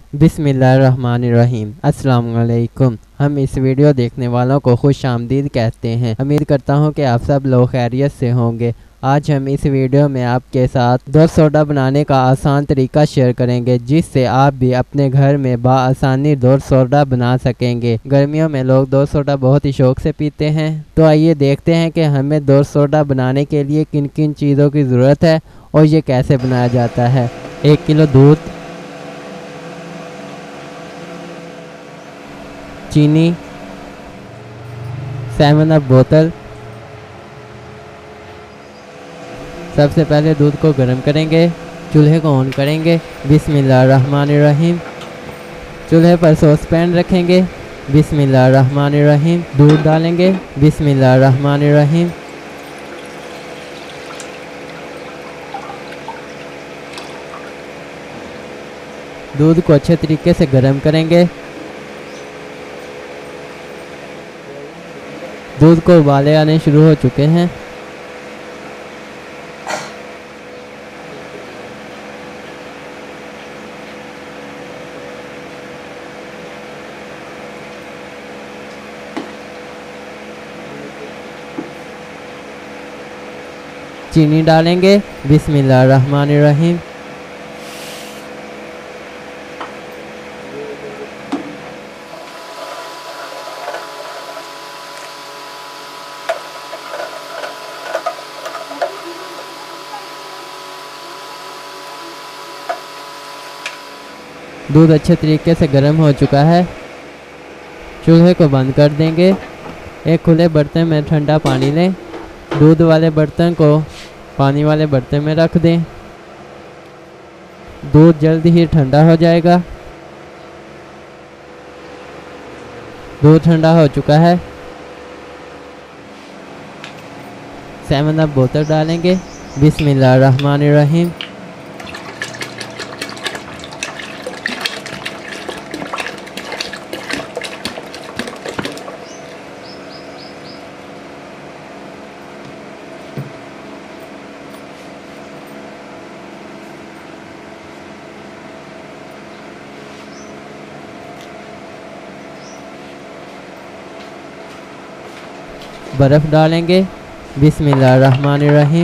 बिस्मिल्लाहिर्रहमानिर्रहीम। अस्सलाम वालेकुम। हम इस वीडियो देखने वालों को खुश आमदीद कहते हैं। उम्मीद करता हूँ कि आप सब लोग खैरियत से होंगे। आज हम इस वीडियो में आपके साथ दूध सोडा बनाने का आसान तरीका शेयर करेंगे, जिससे आप भी अपने घर में बआसानी दूध सोडा बना सकेंगे। गर्मियों में लोग दूध सोडा बहुत ही शौक से पीते हैं। तो आइए देखते हैं कि हमें दूध सोडा बनाने के लिए किन किन चीज़ों की ज़रूरत है और ये कैसे बनाया जाता है। 1 किलो दूध, चीनी, 7 अप बोतल। सबसे पहले दूध को गर्म करेंगे, चूल्हे को ऑन करेंगे। बिस्मिल्लाहिर्रहमानिर्रहीम। चूल्हे पर सॉस पैन रखेंगे। बिस्मिल्लाहिर्रहमानिर्रहीम। दूध डालेंगे। बिस्मिल्लाहिर्रहमानिर्रहीम। दूध को अच्छे तरीके से गर्म करेंगे। दूध को उबाले आने शुरू हो चुके हैं। चीनी डालेंगे। बिस्मिल्लाहिर्रहमानिर्रहीम। दूध अच्छे तरीके से गर्म हो चुका है। चूल्हे को बंद कर देंगे। एक खुले बर्तन में ठंडा पानी लें। दूध वाले बर्तन को पानी वाले बर्तन में रख दें। दूध जल्द ही ठंडा हो जाएगा। दूध ठंडा हो चुका है। 7 अप बोतल डालेंगे। बिस्मिल्लाहिर्रहमानिर्रहीम। बर्फ़ डालेंगे। बिस्मिल्लाहिर्रहमानिर्रहीम।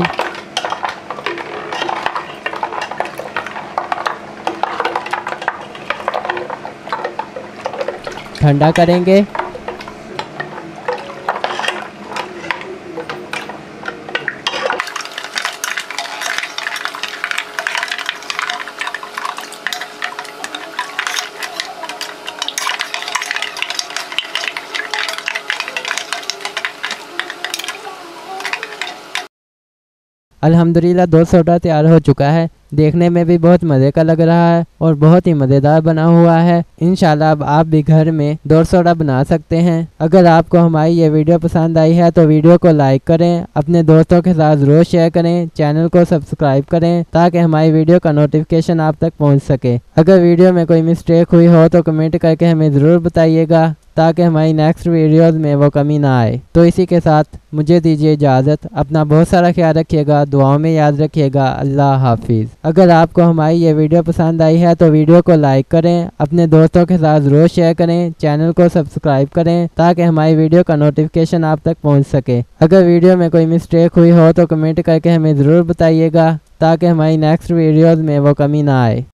ठंडा करेंगे। अल्हम्दुलिल्लाह दूध सोडा तैयार हो चुका है। देखने में भी बहुत मज़े का लग रहा है और बहुत ही मज़ेदार बना हुआ है। इंशाल्लाह अब आप भी घर में दूध सोडा बना सकते हैं। अगर आपको हमारी ये वीडियो पसंद आई है तो वीडियो को लाइक करें, अपने दोस्तों के साथ ज़रूर शेयर करें, चैनल को सब्सक्राइब करें ताकि हमारी वीडियो का नोटिफिकेशन आप तक पहुँच सके। अगर वीडियो में कोई मिस्टेक हुई हो तो कमेंट करके हमें ज़रूर बताइएगा ताकि हमारी नेक्स्ट वीडियोस में वो कमी ना आए। तो इसी के साथ मुझे दीजिए इजाज़त। अपना बहुत सारा ख्याल रखिएगा, दुआओं में याद रखिएगा। अल्लाह हाफिज़। अगर आपको हमारी ये वीडियो पसंद आई है तो वीडियो को लाइक करें, अपने दोस्तों के साथ ज़रूर शेयर करें, चैनल को सब्सक्राइब करें ताकि हमारी वीडियो का नोटिफिकेशन आप तक पहुँच सके। अगर वीडियो में कोई मिस्टेक हुई हो तो कमेंट करके हमें ज़रूर बताइएगा ताकि हमारी नेक्स्ट वीडियोज़ में वो कमी ना आए।